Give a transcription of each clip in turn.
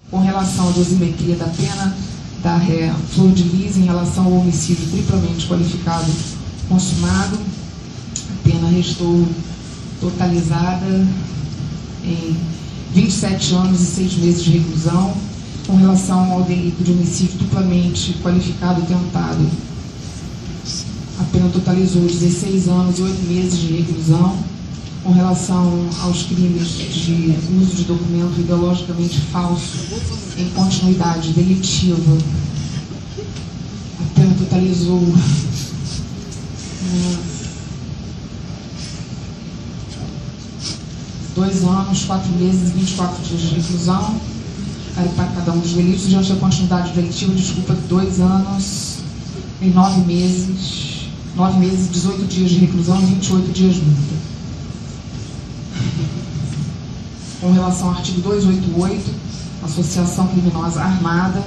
Com relação à dosimetria da pena, da ré Flor de Lis, em relação ao homicídio triplamente qualificado consumado, a pena restou totalizada em 27 anos e 6 meses de reclusão. Com relação ao delito de homicídio duplamente qualificado tentado, a pena totalizou 16 anos e 8 meses de reclusão. Com relação aos crimes de uso de documento ideologicamente falso em continuidade delitiva, a pena totalizou 2 anos, 4 meses e 24 dias de reclusão para cada um dos delitos. Diante da continuidade delitiva, 2 anos e 9 meses e 18 dias de reclusão e 28 dias de multa. Com relação ao artigo 288, associação criminosa armada,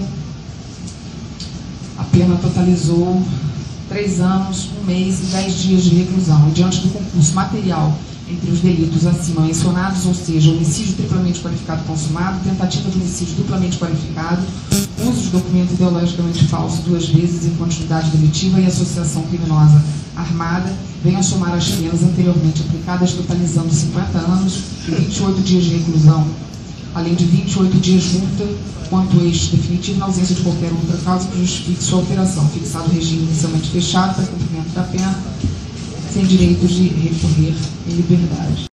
a pena totalizou 3 anos, 1 mês e 10 dias de reclusão. E diante do concurso material entre os delitos acima mencionados, ou seja, homicídio triplamente qualificado consumado, tentativa de homicídio duplamente qualificado, uso de documento ideologicamente falso 2 vezes em continuidade delitiva e associação criminosa armada, venham a somar as penas anteriormente aplicadas, totalizando 50 anos e 28 dias de reclusão, além de 28 dias de multa, quanto este definitivo, na ausência de qualquer outra causa que justifique sua alteração, fixado o regime inicialmente fechado para cumprimento da pena, sem direito de recorrer em liberdade.